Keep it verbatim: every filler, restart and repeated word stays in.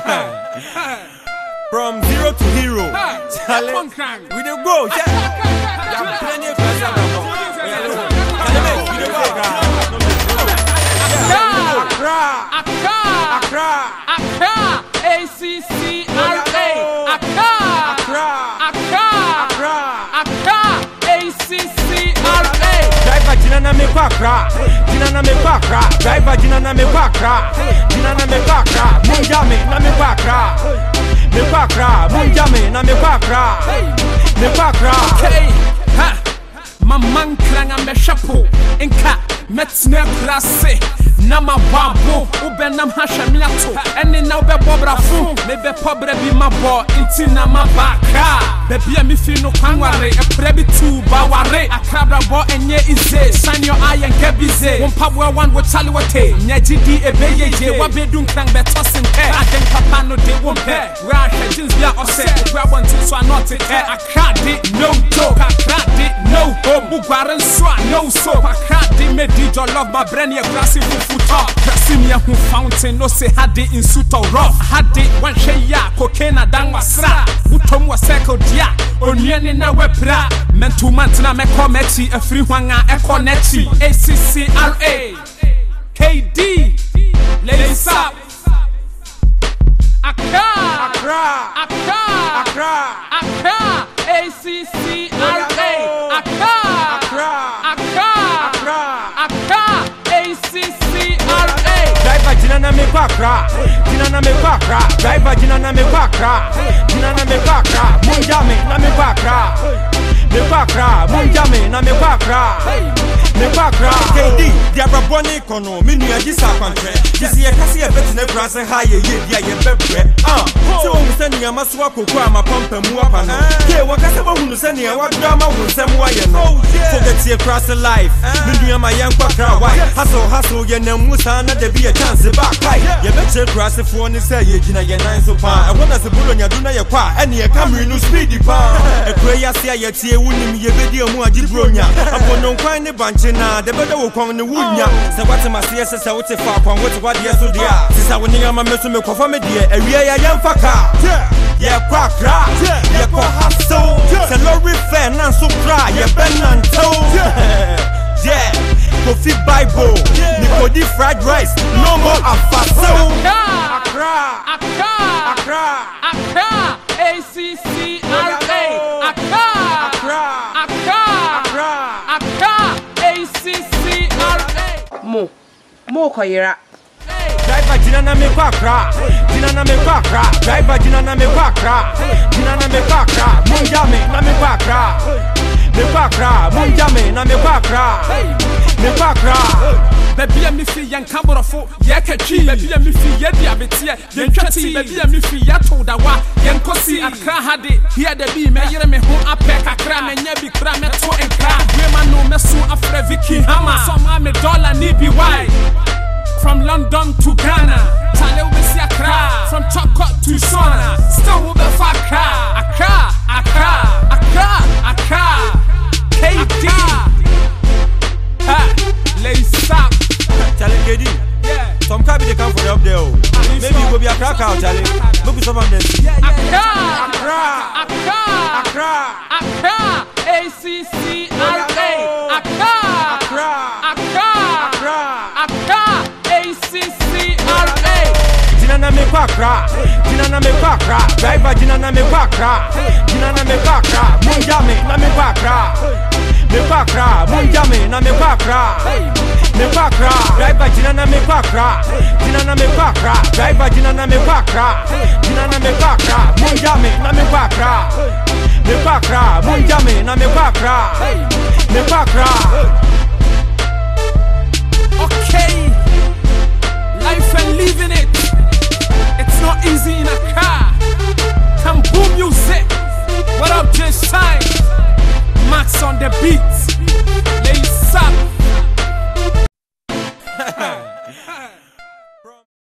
From zero to hero. Charlie, we dey go. Yeah, yeah, plenty of pressure. Accra, Accra, Accra, Accra, A C C R A, Accra, Accra, Accra, Accra, Accra, A C C R A. Driver jina na me kwa Accra, jina na me kwa Accra. Driver jina na me kwa Accra, jina na me kwa Accra. Munja me na me kwa Accra, me kwa Accra. Munja me na me kwa Accra, me kwa Accra. Okay, ha, my man kranga me shapo, inka metne klase. Nama babo, ube nam hasha miato. Eni na ube bobra fu, mebe pobre bi mabo, inti na mabaka. Baby mi fi no kwangware, e prebi tu baware. Akabra bo enye ize, shine your eye and get busy. One pabwa one wo chali wate, nye jidi ebe yeje. Wabe dun krang be tossing hair. Aden papa no de won pair. Ra jeans bia ose, grab one tin so not it hair. Accra di no joke, Accra di no home. Bugwaren swa no soap. Accra di me di your love my brain ye grassy fufu. Prasimia who fountain no say had it in suit or rough. Had it one shay ya cocaine dan wasra. Utom was circle dia. Onion na webra. Meant to mantina me cometi a free wanga econetti. A C C R A K D. Ladies up. Accra, Accra, Accra, Accra, Accra, A C C R A, Accra, Accra, Accra, Accra, Accra, A C C R A. Driver jina na me kwa Accra, jina na me kwa Accra. Driver jina na me kwa Accra, jina na me kwa Accra. Munja me na me kwa Accra, me kwa Accra. Munja me na me kwa Accra, me kwa Accra. K D, diabra boni kono, minu ya jisa kwantre. Jisi ye kasi ye beti ne brase haye ye dia ye bebre. Ah, se wo museni ya maswa kokwa ma pampa mu apa no. Ke wakase bo hunu se ne wa drama wo nsem wa ye no. Forget ye cross life. Minu ya ma yan kwa kra why. Hustle hustle ye na musa na de be a chance back kai. Ye beche cross for ni say ye gina ye nine so pa. E wona se bulo nya do na ye kwa. Ene ye camera no speedy pa. E kure ya se ye tie wunim ye bedi mu agibro nya. Apono kwan ne banche na de beda wo kwan ne wunya. Se kwate mase se se wo te fa kwan wo te kwa de so dia. Sisa woni ya ma meso me kofa me de awie ya yemfa ka. Ye kwa kra, ye kwa hustle. Se lorry fair na so cry ye benanto. Yeah, Kofi Bible, Nikodi fried rice, no more afaso. Accra, Accra, Accra, Accra, A C C R A, Accra, Accra, Accra, Accra, Accra, A C C R A. Mo, mo koyera. Driver jina na me kwa Accra, jina na me kwa Accra. Driver jina na me kwa Accra, jina na me kwa Accra. Munja me na me kwa Accra, me kwa Accra. Munja me na me kwa Accra, me kwa Accra. Baby mi fi yan kamborofo ye katwi. Baby mi fi ye diabetes ye twati. Baby mi fi ya to da wa ye nkosi. Accra hade here the be me yere me ho apek Accra me nya bi kra me to enkra. We man no me so afra Vicky Hammer. Some am me dollar ni bi why. From London to Ghana, Tale we see Accra. From Chokot to Shona, still we be for Accra. Accra, Accra, Accra, Accra, K D. Ha, lace up. Charlie K D. Yeah. Some cabin they come for up there. Maybe you go be a crack out, Charlie. Look at some of them. Accra, Accra, Accra, Accra, Accra, A C C R A, Accra, Accra, Accra, Accra, Accra, A C C R A. Jina na me kwa Accra, jina na me kwa Accra. Driver jina na me kwa Accra, jina na me kwa Accra. Munja me na me kwa Accra, me kwa Accra. Munja me na me kwa Accra, me kwa Accra. Driver jina na me kwa Accra, jina na me kwa Accra. Driver jina na me kwa Accra, jina na me kwa Accra. Munja me na me kwa Accra, me kwa Accra. Munja me na me kwa Accra, me kwa Accra.